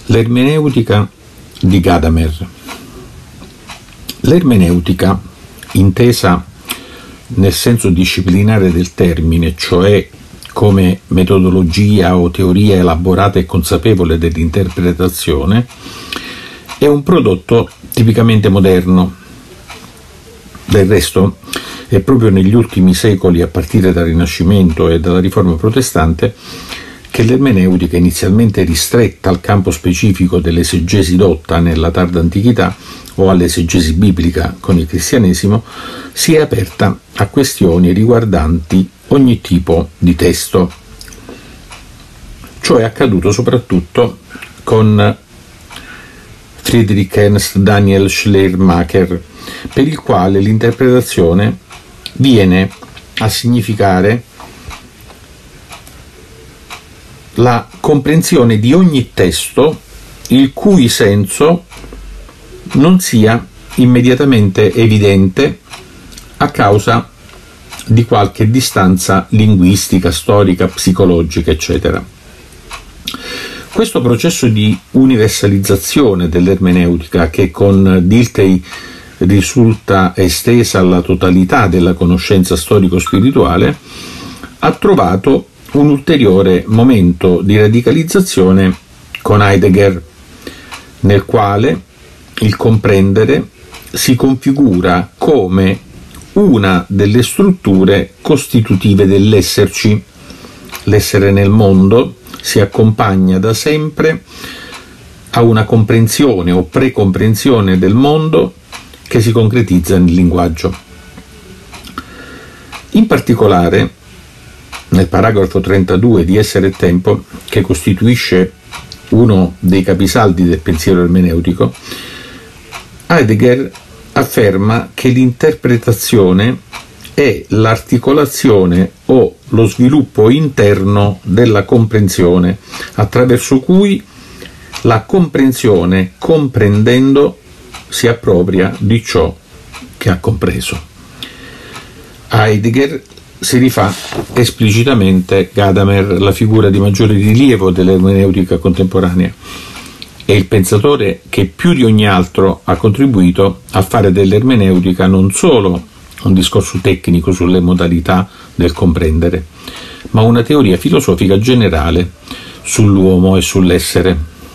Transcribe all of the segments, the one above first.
L'ermeneutica di Gadamer. L'ermeneutica, intesa nel senso disciplinare del termine, cioè come metodologia o teoria elaborata e consapevole dell'interpretazione, è un prodotto tipicamente moderno. Del resto, è proprio negli ultimi secoli, a partire dal Rinascimento e dalla Riforma protestante, che l'ermeneutica, inizialmente ristretta al campo specifico dell'esegesi dotta nella tarda antichità o all'esegesi biblica con il cristianesimo, si è aperta a questioni riguardanti ogni tipo di testo. Ciò è accaduto soprattutto con Friedrich Ernst Daniel Schleiermacher, per il quale l'interpretazione viene a significare la comprensione di ogni testo il cui senso non sia immediatamente evidente a causa di qualche distanza linguistica, storica, psicologica, eccetera. Questo processo di universalizzazione dell'ermeneutica, che con Dilthey risulta estesa alla totalità della conoscenza storico-spirituale, ha trovato un ulteriore momento di radicalizzazione con Heidegger, nel quale il comprendere si configura come una delle strutture costitutive dell'esserci. L'essere nel mondo si accompagna da sempre a una comprensione o precomprensione del mondo che si concretizza nel linguaggio. In particolare, nel paragrafo 32 di Essere e Tempo, che costituisce uno dei capisaldi del pensiero ermeneutico, Heidegger afferma che l'interpretazione è l'articolazione o lo sviluppo interno della comprensione, attraverso cui la comprensione, comprendendo, si appropria di ciò che ha compreso. A Heidegger si rifà esplicitamente Gadamer, la figura di maggiore rilievo dell'ermeneutica contemporanea. È il pensatore che più di ogni altro ha contribuito a fare dell'ermeneutica non solo un discorso tecnico sulle modalità del comprendere, ma una teoria filosofica generale sull'uomo e sull'essere.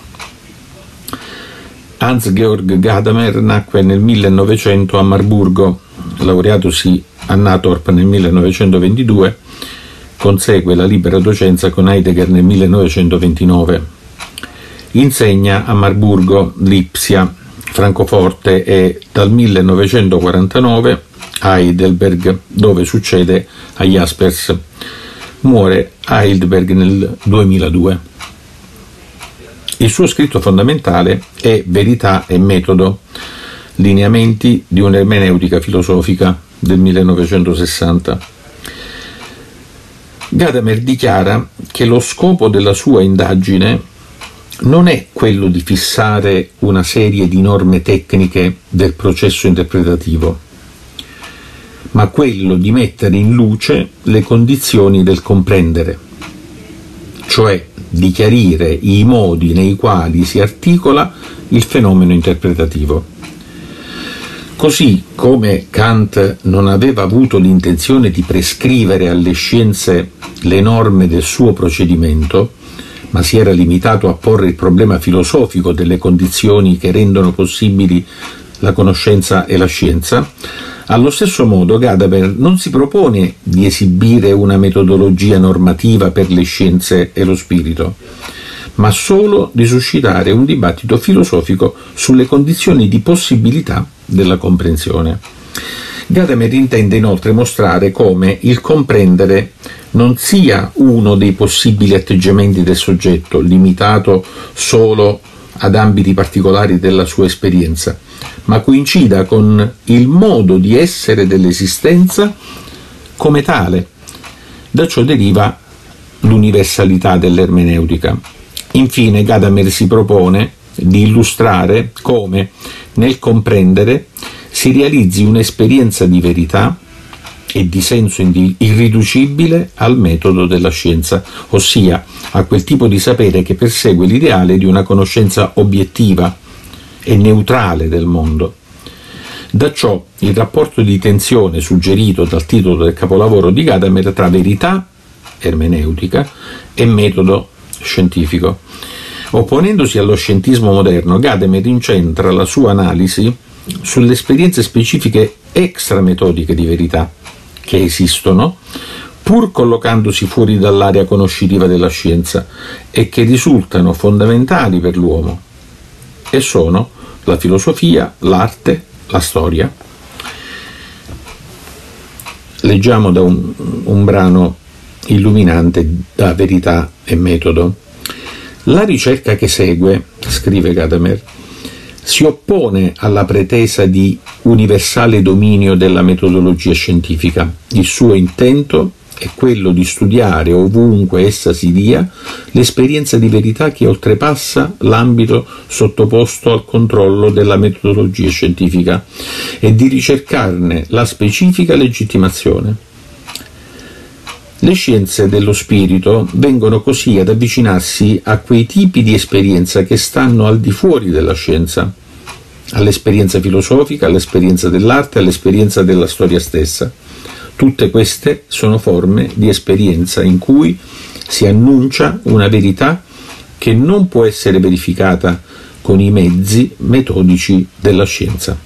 Hans-Georg Gadamer nacque nel 1900 a Marburgo, laureatosi a Natorp nel 1922, consegue la libera docenza con Heidegger nel 1929. Insegna a Marburgo, Lipsia, Francoforte e dal 1949 a Heidelberg, dove succede a Jaspers. Muore a Heidelberg nel 2002. Il suo scritto fondamentale è Verità e metodo, lineamenti di un'ermeneutica filosofica del 1960. Gadamer dichiara che lo scopo della sua indagine non è quello di fissare una serie di norme tecniche del processo interpretativo, ma quello di mettere in luce le condizioni del comprendere, cioè di chiarire i modi nei quali si articola il fenomeno interpretativo. Così come Kant non aveva avuto l'intenzione di prescrivere alle scienze le norme del suo procedimento, ma si era limitato a porre il problema filosofico delle condizioni che rendono possibili la conoscenza e la scienza, allo stesso modo Gadamer non si propone di esibire una metodologia normativa per le scienze e lo spirito, ma solo di suscitare un dibattito filosofico sulle condizioni di possibilità della comprensione. Gadamer intende inoltre mostrare come il comprendere non sia uno dei possibili atteggiamenti del soggetto, limitato solo ad ambiti particolari della sua esperienza, ma coincida con il modo di essere dell'esistenza come tale. Da ciò deriva l'universalità dell'ermeneutica. Infine, Gadamer si propone di illustrare come nel comprendere si realizzi un'esperienza di verità e di senso irriducibile al metodo della scienza, ossia a quel tipo di sapere che persegue l'ideale di una conoscenza obiettiva e neutrale del mondo. Da ciò il rapporto di tensione suggerito dal titolo del capolavoro di Gadamer tra verità, ermeneutica, e metodo scientifico. Opponendosi allo scientismo moderno, Gadamer incentra la sua analisi sulle esperienze specifiche extrametodiche di verità che esistono, pur collocandosi fuori dall'area conoscitiva della scienza, e che risultano fondamentali per l'uomo, e sono la filosofia, l'arte, la storia. Leggiamo da un brano illuminante da Verità e Metodo. La ricerca che segue, scrive Gadamer, si oppone alla pretesa di universale dominio della metodologia scientifica. Il suo intento è quello di studiare, ovunque essa si dia, l'esperienza di verità che oltrepassa l'ambito sottoposto al controllo della metodologia scientifica e di ricercarne la specifica legittimazione. Le scienze dello spirito vengono così ad avvicinarsi a quei tipi di esperienza che stanno al di fuori della scienza, all'esperienza filosofica, all'esperienza dell'arte, all'esperienza della storia stessa. Tutte queste sono forme di esperienza in cui si annuncia una verità che non può essere verificata con i mezzi metodici della scienza.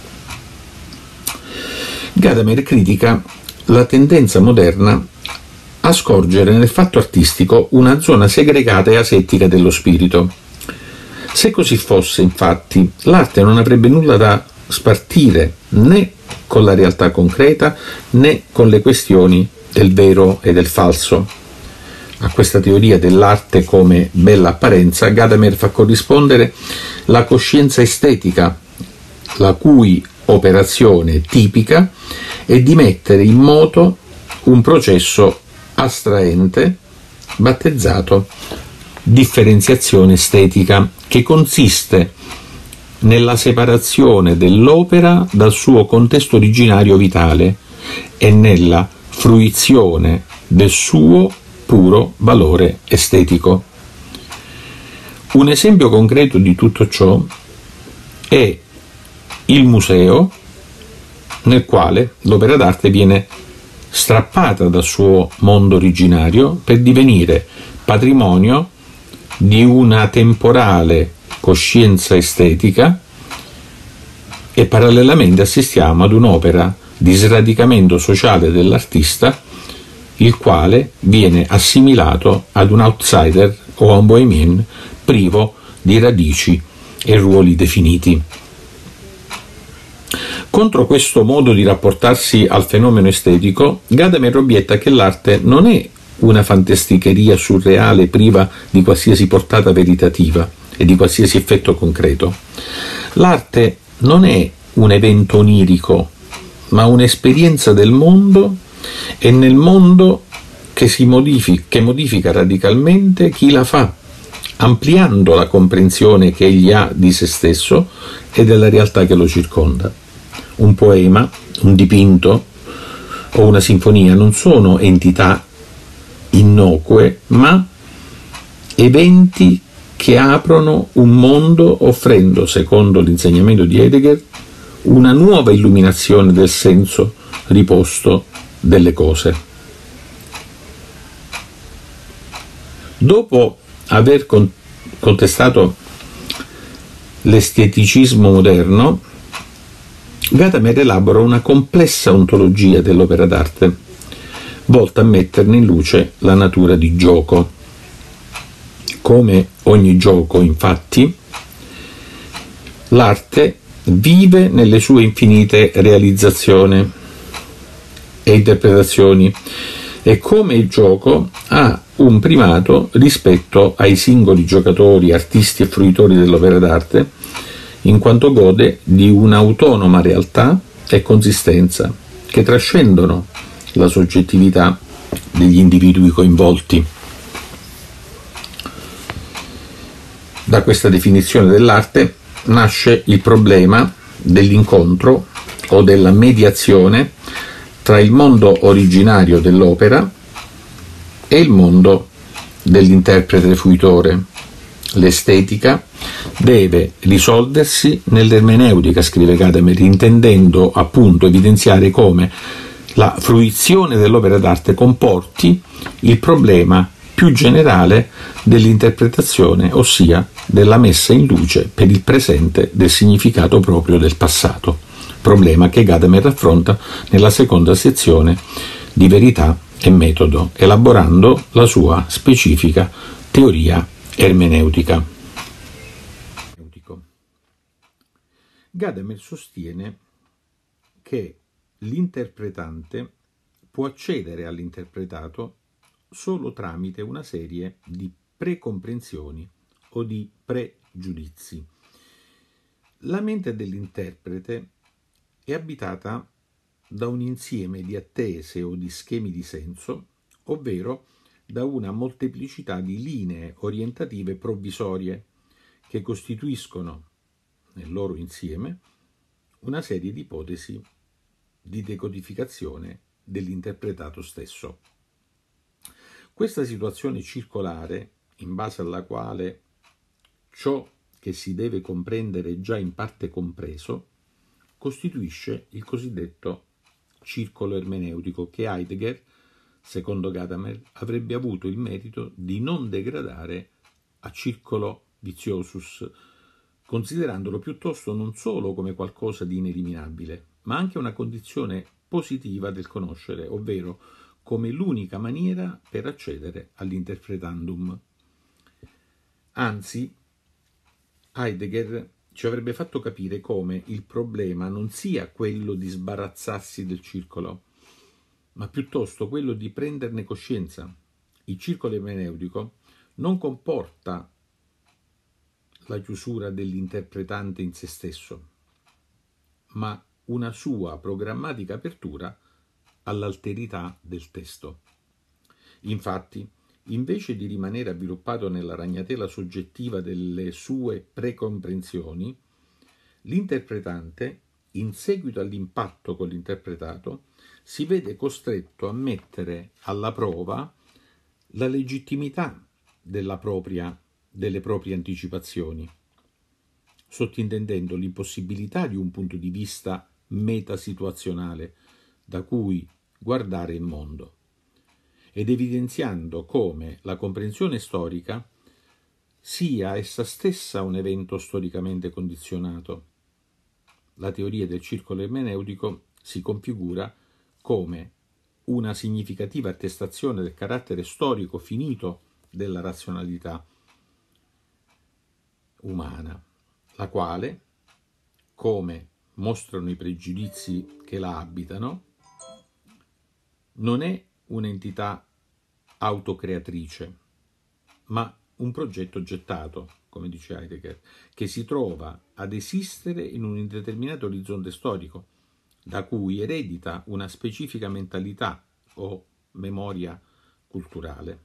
Gadamer critica la tendenza moderna a scorgere nel fatto artistico una zona segregata e asettica dello spirito. Se così fosse, infatti, l'arte non avrebbe nulla da spartire né con la realtà concreta né con le questioni del vero e del falso. A questa teoria dell'arte come bella apparenza, Gadamer fa corrispondere la coscienza estetica, la cui operazione tipica è di mettere in moto un processo astraente battezzato differenziazione estetica, che consiste nella separazione dell'opera dal suo contesto originario vitale e nella fruizione del suo puro valore estetico. Un esempio concreto di tutto ciò è il museo, nel quale l'opera d'arte viene strappata dal suo mondo originario per divenire patrimonio di una temporale coscienza estetica, e parallelamente assistiamo ad un'opera di sradicamento sociale dell'artista, il quale viene assimilato ad un outsider o a un bohemien privo di radici e ruoli definiti. Contro questo modo di rapportarsi al fenomeno estetico, Gadamer obietta che l'arte non è una fantasticheria surreale priva di qualsiasi portata veritativa e di qualsiasi effetto concreto. L'arte non è un evento onirico, ma un'esperienza del mondo, e nel mondo che modifica radicalmente chi la fa, ampliando la comprensione che egli ha di se stesso e della realtà che lo circonda. Un poema, un dipinto o una sinfonia non sono entità innocue, ma eventi che aprono un mondo, offrendo, secondo l'insegnamento di Heidegger, una nuova illuminazione del senso riposto delle cose. Dopo aver contestato l'esteticismo moderno, Gadamer elabora una complessa ontologia dell'opera d'arte, volta a metterne in luce la natura di gioco. Come ogni gioco, infatti, l'arte vive nelle sue infinite realizzazioni e interpretazioni, e come il gioco ha un primato rispetto ai singoli giocatori, artisti e fruitori dell'opera d'arte, in quanto gode di un'autonoma realtà e consistenza che trascendono la soggettività degli individui coinvolti. Da questa definizione dell'arte nasce il problema dell'incontro o della mediazione tra il mondo originario dell'opera e il mondo dell'interprete fruitore. L'estetica deve risolversi nell'ermeneutica, scrive Gadamer, intendendo appunto evidenziare come la fruizione dell'opera d'arte comporti il problema più generale dell'interpretazione, ossia della messa in luce per il presente del significato proprio del passato, problema che Gadamer affronta nella seconda sezione di Verità e Metodo, elaborando la sua specifica teoria ermeneutica. Gadamer sostiene che l'interpretante può accedere all'interpretato solo tramite una serie di precomprensioni o di pregiudizi. La mente dell'interprete è abitata da un insieme di attese o di schemi di senso, ovvero da una molteplicità di linee orientative provvisorie che costituiscono, nel loro insieme, una serie di ipotesi di decodificazione dell'interpretato stesso. Questa situazione circolare, in base alla quale ciò che si deve comprendere è già in parte compreso, costituisce il cosiddetto circolo ermeneutico che Heidegger, secondo Gadamer, avrebbe avuto il merito di non degradare a circolo viziosus, considerandolo piuttosto non solo come qualcosa di ineliminabile, ma anche una condizione positiva del conoscere, ovvero come l'unica maniera per accedere all'interpretandum. Anzi, Heidegger ci avrebbe fatto capire come il problema non sia quello di sbarazzarsi del circolo, ma piuttosto quello di prenderne coscienza. Il circolo ermeneutico non comporta la chiusura dell'interpretante in se stesso, ma una sua programmatica apertura all'alterità del testo. Infatti, invece di rimanere avviluppato nella ragnatela soggettiva delle sue precomprensioni, l'interpretante, in seguito all'impatto con l'interpretato, si vede costretto a mettere alla prova la legittimità delle proprie anticipazioni, sottintendendo l'impossibilità di un punto di vista metasituazionale da cui guardare il mondo, ed evidenziando come la comprensione storica sia essa stessa un evento storicamente condizionato. La teoria del circolo ermeneutico si configura come una significativa attestazione del carattere storico finito della razionalità umana, la quale, come mostrano i pregiudizi che la abitano, non è un'entità autocreatrice, ma un progetto gettato, come dice Heidegger, che si trova ad esistere in un indeterminato orizzonte storico, da cui eredita una specifica mentalità o memoria culturale.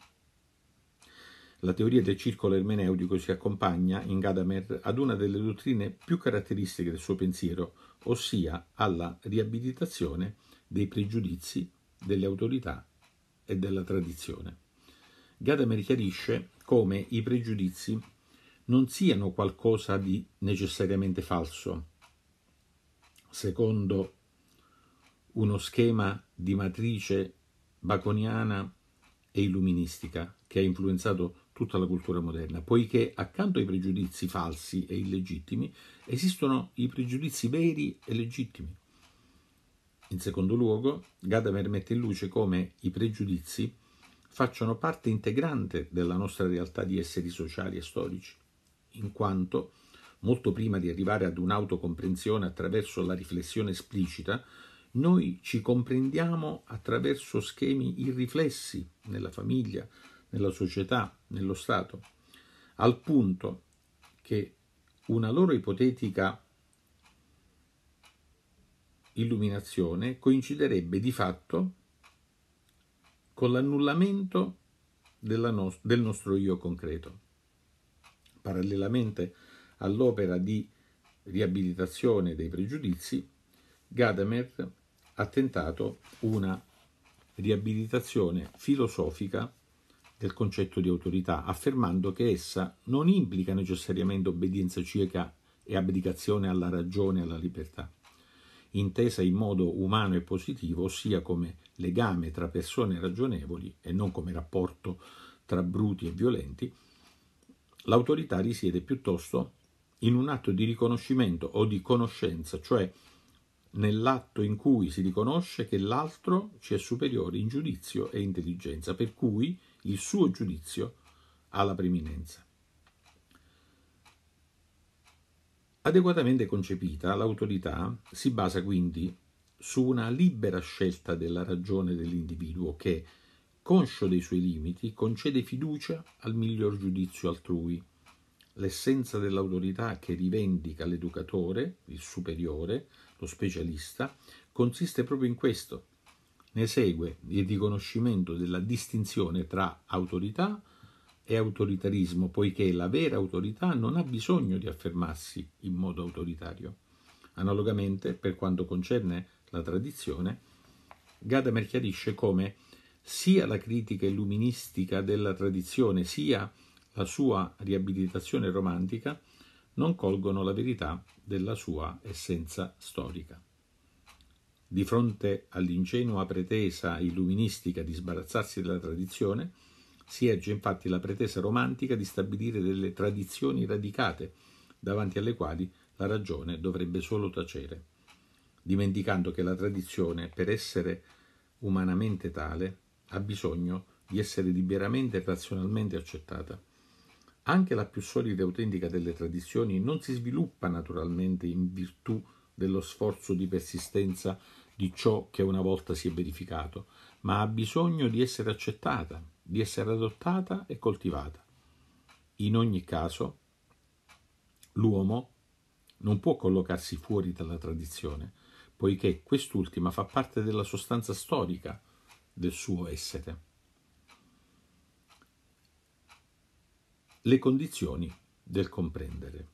La teoria del circolo ermeneutico si accompagna in Gadamer ad una delle dottrine più caratteristiche del suo pensiero, ossia alla riabilitazione dei pregiudizi, delle autorità e della tradizione. Gadamer chiarisce come i pregiudizi non siano qualcosa di necessariamente falso, secondo uno schema di matrice baconiana e illuministica che ha influenzato tutta la cultura moderna, poiché accanto ai pregiudizi falsi e illegittimi esistono i pregiudizi veri e legittimi. In secondo luogo, Gadamer mette in luce come i pregiudizi facciano parte integrante della nostra realtà di esseri sociali e storici, in quanto, molto prima di arrivare ad un'autocomprensione attraverso la riflessione esplicita, noi ci comprendiamo attraverso schemi irriflessi nella famiglia, nella società, nello Stato, al punto che una loro ipotetica illuminazione coinciderebbe di fatto con l'annullamento del nostro io concreto. Parallelamente all'opera di riabilitazione dei pregiudizi, Gadamer ha tentato una riabilitazione filosofica del concetto di autorità, affermando che essa non implica necessariamente obbedienza cieca e abdicazione alla ragione e alla libertà, intesa in modo umano e positivo, ossia come legame tra persone ragionevoli e non come rapporto tra bruti e violenti. L'autorità risiede piuttosto in un atto di riconoscimento o di conoscenza, cioè nell'atto in cui si riconosce che l'altro ci è superiore in giudizio e intelligenza, per cui il suo giudizio ha la preminenza. Adeguatamente concepita, l'autorità si basa quindi su una libera scelta della ragione dell'individuo che, conscio dei suoi limiti, concede fiducia al miglior giudizio altrui. L'essenza dell'autorità che rivendica l'educatore, il superiore, lo specialista, consiste proprio in questo. Ne segue il riconoscimento della distinzione tra autorità e autoritarismo, poiché la vera autorità non ha bisogno di affermarsi in modo autoritario. Analogamente, per quanto concerne la tradizione, Gadamer chiarisce come sia la critica illuministica della tradizione sia la sua riabilitazione romantica non colgono la verità della sua essenza storica. Di fronte all'ingenua pretesa illuministica di sbarazzarsi della tradizione, si erge infatti la pretesa romantica di stabilire delle tradizioni radicate, davanti alle quali la ragione dovrebbe solo tacere, dimenticando che la tradizione, per essere umanamente tale, ha bisogno di essere liberamente e razionalmente accettata. Anche la più solida e autentica delle tradizioni non si sviluppa naturalmente in virtù dello sforzo di persistenza di ciò che una volta si è verificato, ma ha bisogno di essere accettata, di essere adottata e coltivata. In ogni caso, l'uomo non può collocarsi fuori dalla tradizione, poiché quest'ultima fa parte della sostanza storica del suo essere. Le condizioni del comprendere.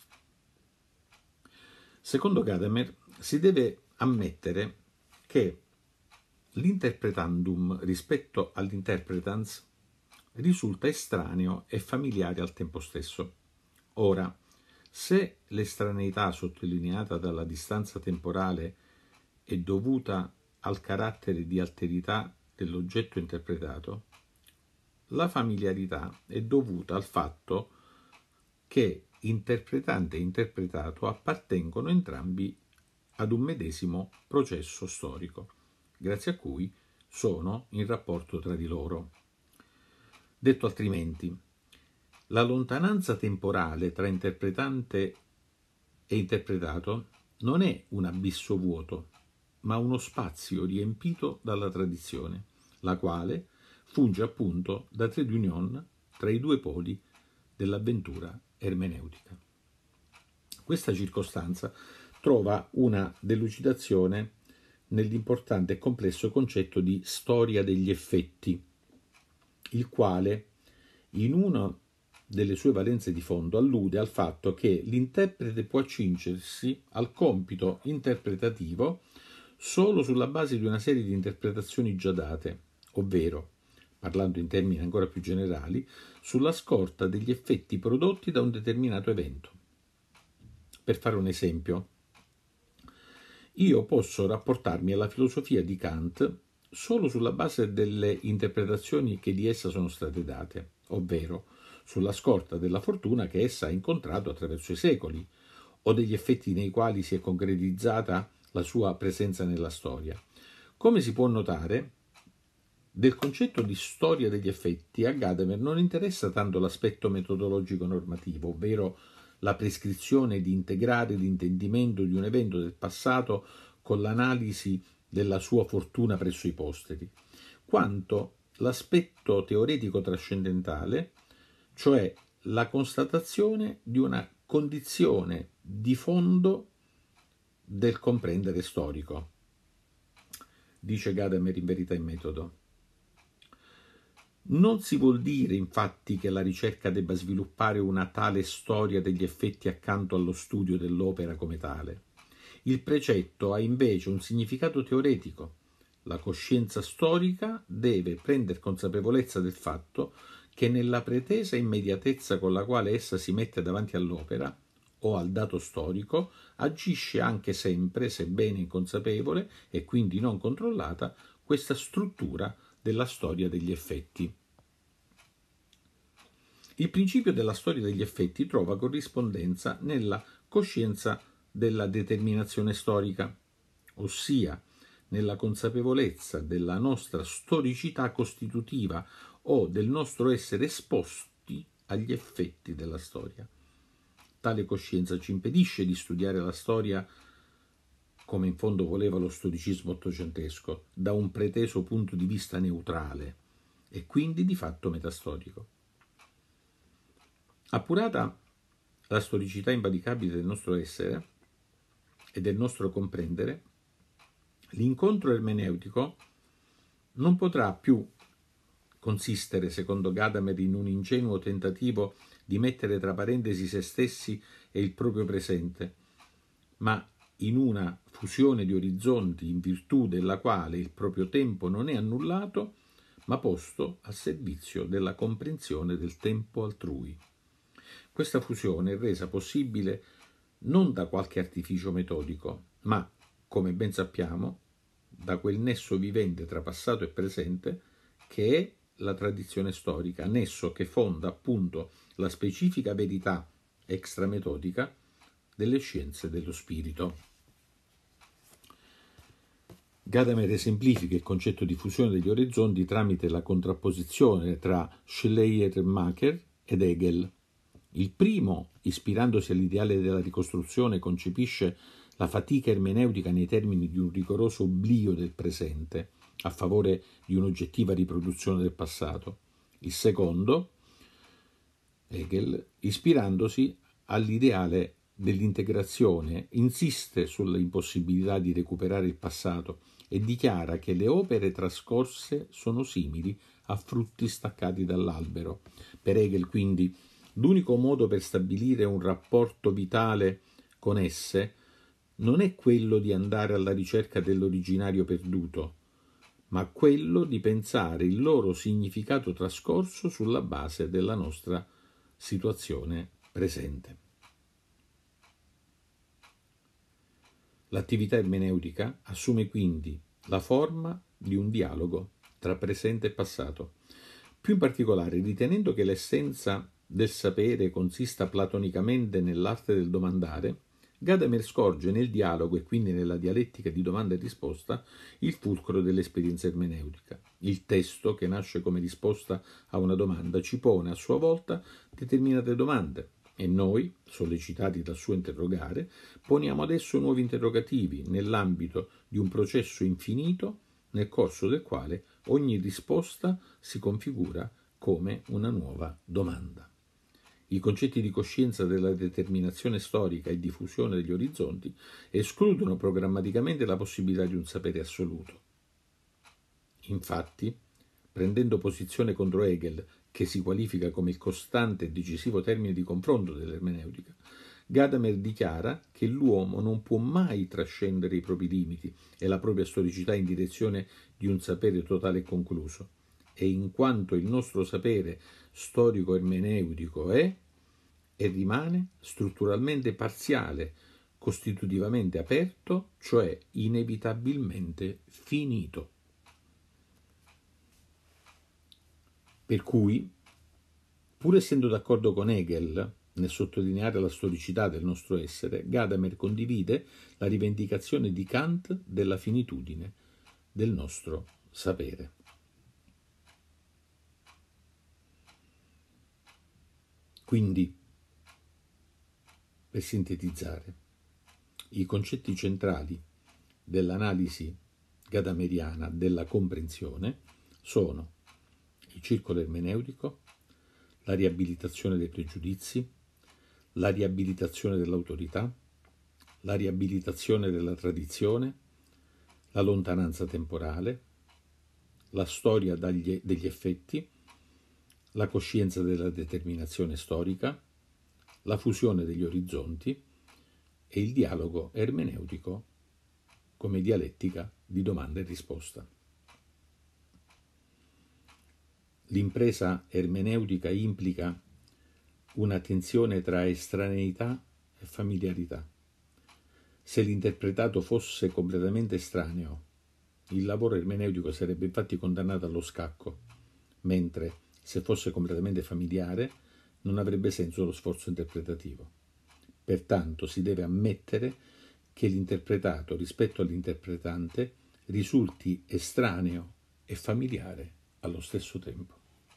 Secondo Gadamer, si deve ammettere che l'interpretandum rispetto all'interpretans risulta estraneo e familiare al tempo stesso. Ora, se l'estraneità sottolineata dalla distanza temporale è dovuta al carattere di alterità dell'oggetto interpretato, la familiarità è dovuta al fatto che interpretante e interpretato appartengono entrambi ad un medesimo processo storico, grazie a cui sono in rapporto tra di loro. Detto altrimenti, la lontananza temporale tra interpretante e interpretato non è un abisso vuoto, ma uno spazio riempito dalla tradizione, la quale funge appunto da trade union tra i due poli dell'avventura ermeneutica. Questa circostanza trova una delucidazione nell'importante e complesso concetto di storia degli effetti, il quale, in una delle sue valenze di fondo, allude al fatto che l'interprete può accingersi al compito interpretativo solo sulla base di una serie di interpretazioni già date, ovvero, parlando in termini ancora più generali, sulla scorta degli effetti prodotti da un determinato evento. Per fare un esempio, io posso rapportarmi alla filosofia di Kant solo sulla base delle interpretazioni che di essa sono state date, ovvero sulla scorta della fortuna che essa ha incontrato attraverso i secoli, o degli effetti nei quali si è concretizzata la sua presenza nella storia. Come si può notare, del concetto di storia degli effetti a Gadamer non interessa tanto l'aspetto metodologico normativo, ovvero la prescrizione di integrare l'intendimento di un evento del passato con l'analisi della sua fortuna presso i posteri, quanto l'aspetto teoretico trascendentale, cioè la constatazione di una condizione di fondo del comprendere storico. Dice Gadamer in Verità e Metodo. Non si vuol dire infatti che la ricerca debba sviluppare una tale storia degli effetti accanto allo studio dell'opera come tale. Il precetto ha invece un significato teoretico. La coscienza storica deve prendere consapevolezza del fatto che nella pretesa immediatezza con la quale essa si mette davanti all'opera o al dato storico, agisce anche sempre, sebbene inconsapevole e quindi non controllata, questa struttura della storia degli effetti. Il principio della storia degli effetti trova corrispondenza nella coscienza della determinazione storica, ossia nella consapevolezza della nostra storicità costitutiva o del nostro essere esposti agli effetti della storia. Tale coscienza ci impedisce di studiare la storia, come in fondo voleva lo storicismo ottocentesco, da un preteso punto di vista neutrale e quindi di fatto metastorico. Appurata la storicità invalicabile del nostro essere e del nostro comprendere, l'incontro ermeneutico non potrà più consistere, secondo Gadamer, in un ingenuo tentativo di mettere tra parentesi se stessi e il proprio presente, ma in una fusione di orizzonti in virtù della quale il proprio tempo non è annullato, ma posto al servizio della comprensione del tempo altrui. Questa fusione è resa possibile non da qualche artificio metodico, ma, come ben sappiamo, da quel nesso vivente tra passato e presente che è la tradizione storica, nesso che fonda appunto la specifica verità extrametodica delle scienze dello spirito. Gadamer esemplifica il concetto di fusione degli orizzonti tramite la contrapposizione tra Schleiermacher ed Hegel. Il primo, ispirandosi all'ideale della ricostruzione, concepisce la fatica ermeneutica nei termini di un rigoroso oblio del presente, a favore di un'oggettiva riproduzione del passato. Il secondo, Hegel, ispirandosi all'ideale dell'integrazione, insiste sull'impossibilità di recuperare il passato e dichiara che le opere trascorse sono simili a frutti staccati dall'albero. Per Hegel, quindi, l'unico modo per stabilire un rapporto vitale con esse non è quello di andare alla ricerca dell'originario perduto, ma quello di pensare il loro significato trascorso sulla base della nostra situazione presente. L'attività ermeneutica assume quindi la forma di un dialogo tra presente e passato. Più in particolare, ritenendo che l'essenza del sapere consista platonicamente nell'arte del domandare, Gadamer scorge nel dialogo e quindi nella dialettica di domanda e risposta il fulcro dell'esperienza ermeneutica. Il testo, che nasce come risposta a una domanda, ci pone a sua volta determinate domande e noi, sollecitati dal suo interrogare, poniamo adesso nuovi interrogativi nell'ambito di un processo infinito nel corso del quale ogni risposta si configura come una nuova domanda. I concetti di coscienza della determinazione storica e diffusione degli orizzonti escludono programmaticamente la possibilità di un sapere assoluto. Infatti, prendendo posizione contro Hegel, che si qualifica come il costante e decisivo termine di confronto dell'ermeneutica, Gadamer dichiara che l'uomo non può mai trascendere i propri limiti e la propria storicità in direzione di un sapere totale e concluso. E in quanto il nostro sapere storico-ermeneutico è e rimane strutturalmente parziale, costitutivamente aperto, cioè inevitabilmente finito. Per cui, pur essendo d'accordo con Hegel nel sottolineare la storicità del nostro essere, Gadamer condivide la rivendicazione di Kant della finitudine del nostro sapere. Quindi, per sintetizzare, i concetti centrali dell'analisi gadameriana della comprensione sono il circolo ermeneutico, la riabilitazione dei pregiudizi, la riabilitazione dell'autorità, la riabilitazione della tradizione, la lontananza temporale, la storia degli effetti, la coscienza della determinazione storica, la fusione degli orizzonti, e il dialogo ermeneutico come dialettica di domanda e risposta. L'impresa ermeneutica implica una tensione tra estraneità e familiarità. Se l'interpretato fosse completamente estraneo, il lavoro ermeneutico sarebbe infatti condannato allo scacco, mentre se fosse completamente familiare non avrebbe senso lo sforzo interpretativo. Pertanto si deve ammettere che l'interpretato rispetto all'interpretante risulti estraneo e familiare allo stesso tempo.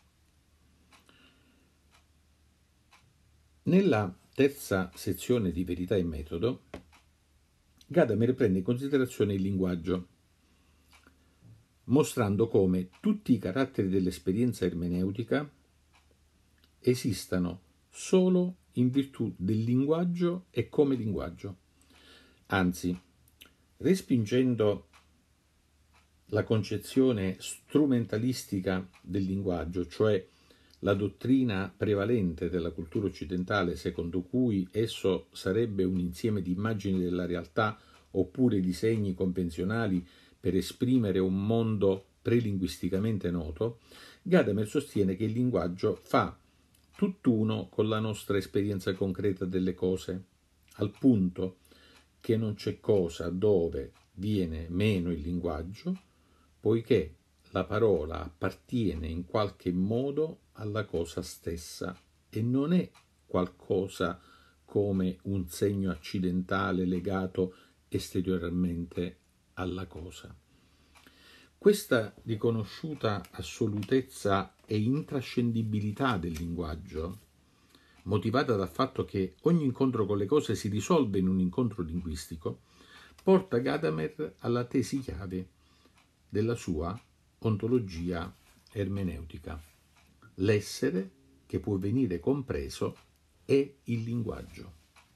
Nella terza sezione di Verità e Metodo, Gadamer prende in considerazione il linguaggio, mostrando come tutti i caratteri dell'esperienza ermeneutica esistano solo in virtù del linguaggio e come linguaggio. Anzi, respingendo la concezione strumentalistica del linguaggio, cioè la dottrina prevalente della cultura occidentale secondo cui esso sarebbe un insieme di immagini della realtà oppure di segni convenzionali per esprimere un mondo prelinguisticamente noto, Gadamer sostiene che il linguaggio fa tutt'uno con la nostra esperienza concreta delle cose, al punto che non c'è cosa dove viene meno il linguaggio, poiché la parola appartiene in qualche modo alla cosa stessa e non è qualcosa come un segno accidentale legato esteriormente alla cosa. Questa riconosciuta assolutezza e intrascendibilità del linguaggio, motivata dal fatto che ogni incontro con le cose si risolve in un incontro linguistico, porta Gadamer alla tesi chiave della sua ontologia ermeneutica. L'essere che può venire compreso è il linguaggio.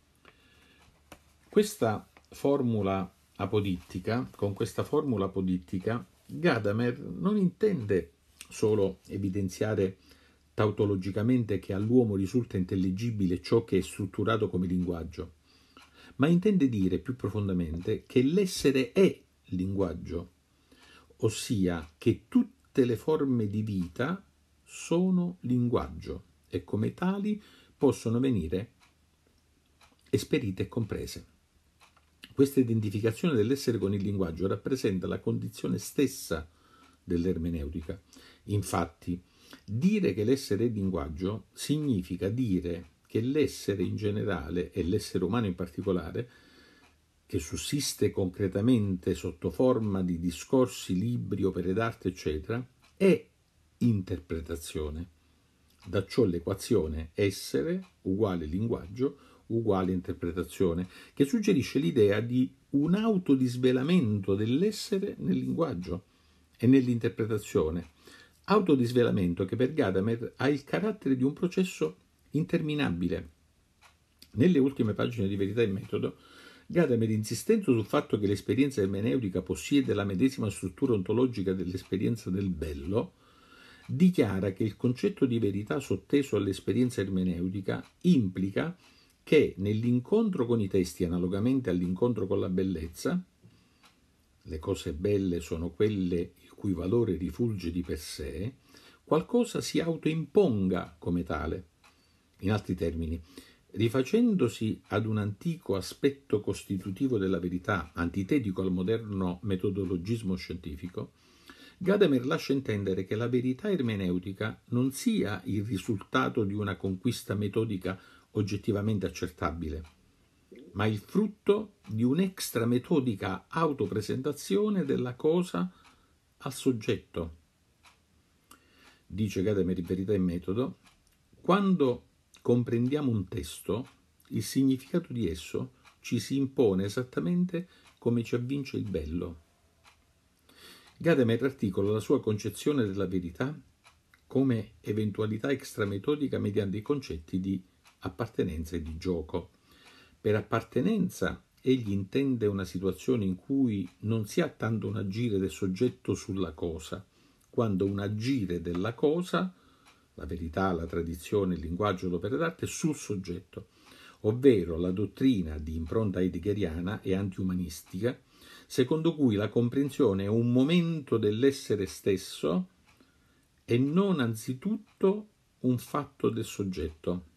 Con questa formula apodittica, Gadamer non intende solo evidenziare tautologicamente che all'uomo risulta intelligibile ciò che è strutturato come linguaggio, ma intende dire più profondamente che l'essere è linguaggio, ossia che tutte le forme di vita sono linguaggio e come tali possono venire esperite e comprese. Questa identificazione dell'essere con il linguaggio rappresenta la condizione stessa dell'ermeneutica. Infatti, dire che l'essere è linguaggio significa dire che l'essere in generale e l'essere umano in particolare, che sussiste concretamente sotto forma di discorsi, libri, opere d'arte, eccetera, è interpretazione. Da ciò l'equazione essere uguale linguaggio uguale interpretazione, che suggerisce l'idea di un autodisvelamento dell'essere nel linguaggio e nell'interpretazione. Autodisvelamento che per Gadamer ha il carattere di un processo interminabile. Nelle ultime pagine di Verità e Metodo, Gadamer, insistendo sul fatto che l'esperienza ermeneutica possiede la medesima struttura ontologica dell'esperienza del bello, dichiara che il concetto di verità sotteso all'esperienza ermeneutica implica che nell'incontro con i testi, analogamente all'incontro con la bellezza, le cose belle sono quelle il cui valore rifulge di per sé, qualcosa si autoimponga come tale. In altri termini, rifacendosi ad un antico aspetto costitutivo della verità, antitetico al moderno metodologismo scientifico, Gadamer lascia intendere che la verità ermeneutica non sia il risultato di una conquista metodica oggettivamente accertabile, ma il frutto di un'extrametodica autopresentazione della cosa al soggetto. Dice Gadamer in Verità e Metodo, quando comprendiamo un testo, il significato di esso ci si impone esattamente come ci avvince il bello. Gadamer articola la sua concezione della verità come eventualità extrametodica mediante i concetti di appartenenza e di gioco. Per appartenenza egli intende una situazione in cui non si ha tanto un agire del soggetto sulla cosa, quanto un agire della cosa, la verità, la tradizione, il linguaggio, l'opera d'arte, sul soggetto, ovvero la dottrina di impronta heideggeriana e antiumanistica, secondo cui la comprensione è un momento dell'essere stesso e non anzitutto un fatto del soggetto.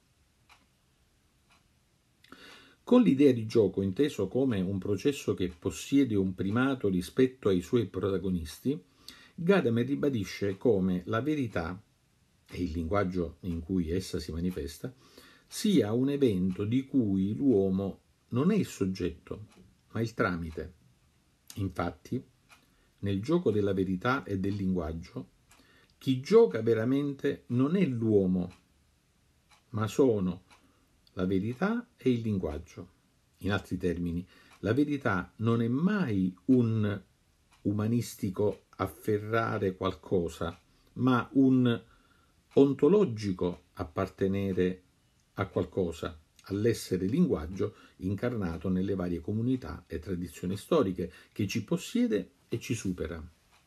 Con l'idea di gioco inteso come un processo che possiede un primato rispetto ai suoi protagonisti, Gadamer ribadisce come la verità, e il linguaggio in cui essa si manifesta, sia un evento di cui l'uomo non è il soggetto, ma il tramite. Infatti, nel gioco della verità e del linguaggio, chi gioca veramente non è l'uomo, ma sono la verità e il linguaggio. In altri termini, la verità non è mai un umanistico afferrare qualcosa, ma un ontologico appartenere a qualcosa, all'essere linguaggio incarnato nelle varie comunità e tradizioni storiche, che ci possiede e ci supera.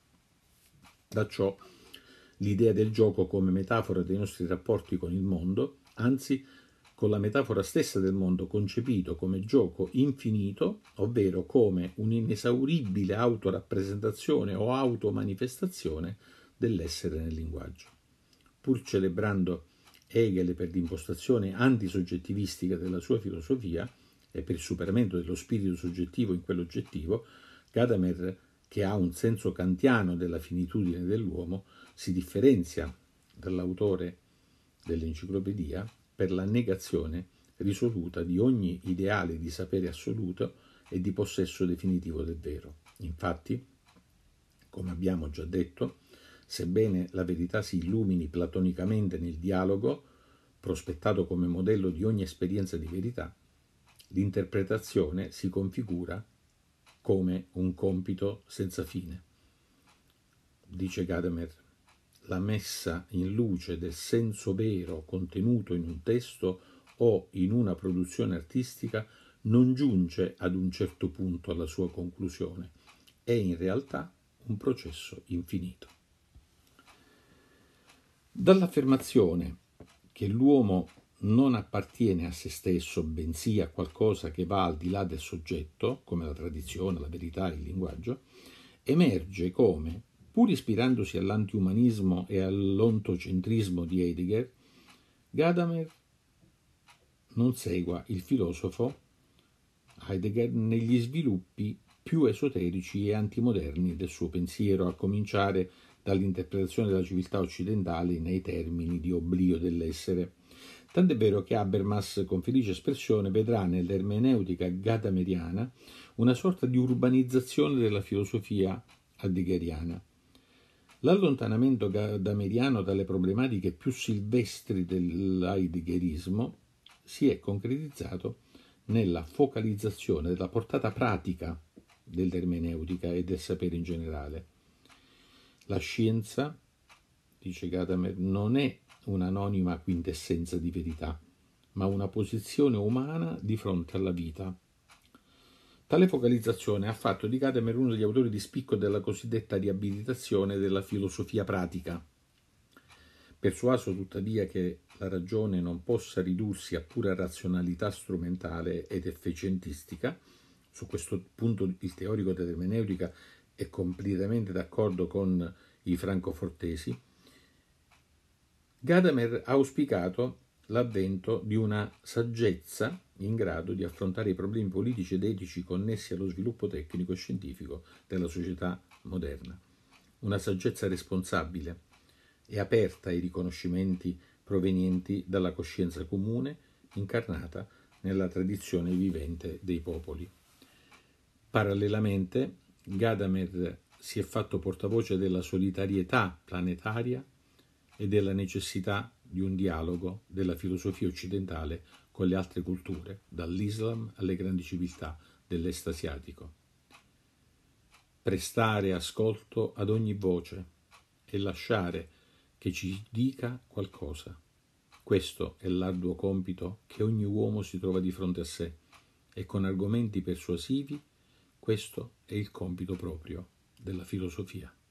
Da ciò l'idea del gioco come metafora dei nostri rapporti con il mondo, anzi con la metafora stessa del mondo concepito come gioco infinito, ovvero come un'inesauribile autorappresentazione o automanifestazione dell'essere nel linguaggio. Pur celebrando Hegel per l'impostazione antisoggettivistica della sua filosofia e per il superamento dello spirito soggettivo in quello oggettivo, Gadamer, che ha un senso kantiano della finitudine dell'uomo, si differenzia dall'autore dell'enciclopedia per la negazione risoluta di ogni ideale di sapere assoluto e di possesso definitivo del vero. Infatti, come abbiamo già detto, sebbene la verità si illumini platonicamente nel dialogo, prospettato come modello di ogni esperienza di verità, l'interpretazione si configura come un compito senza fine. Dice Gadamer, la messa in luce del senso vero contenuto in un testo o in una produzione artistica non giunge ad un certo punto alla sua conclusione, è in realtà un processo infinito. Dall'affermazione che l'uomo non appartiene a se stesso, bensì a qualcosa che va al di là del soggetto, come la tradizione, la verità, il linguaggio, emerge come, pur ispirandosi all'antiumanismo e all'ontocentrismo di Heidegger, Gadamer non segua il filosofo Heidegger negli sviluppi più esoterici e antimoderni del suo pensiero, a cominciare dall'interpretazione della civiltà occidentale nei termini di oblio dell'essere. Tant'è vero che Habermas, con felice espressione, vedrà nell'ermeneutica gadameriana una sorta di urbanizzazione della filosofia heideggeriana. L'allontanamento gadameriano dalle problematiche più silvestri dell'heideggerismo si è concretizzato nella focalizzazione della portata pratica dell'ermeneutica e del sapere in generale. La scienza, dice Gadamer, non è un'anonima quintessenza di verità, ma una posizione umana di fronte alla vita. Tale focalizzazione ha fatto di Gadamer uno degli autori di spicco della cosiddetta riabilitazione della filosofia pratica. Persuaso tuttavia che la ragione non possa ridursi a pura razionalità strumentale ed efficientistica, su questo punto il teorico dell'ermeneutica è completamente d'accordo con i francofortesi, Gadamer ha auspicato l'avvento di una saggezza in grado di affrontare i problemi politici ed etici connessi allo sviluppo tecnico e scientifico della società moderna. Una saggezza responsabile e aperta ai riconoscimenti provenienti dalla coscienza comune incarnata nella tradizione vivente dei popoli. Parallelamente, Gadamer si è fatto portavoce della solidarietà planetaria e della necessità di un dialogo della filosofia occidentale con le altre culture, dall'Islam alle grandi civiltà dell'Est asiatico. Prestare ascolto ad ogni voce e lasciare che ci dica qualcosa. Questo è l'arduo compito che ogni uomo si trova di fronte a sé e con argomenti persuasivi questo è il compito proprio della filosofia.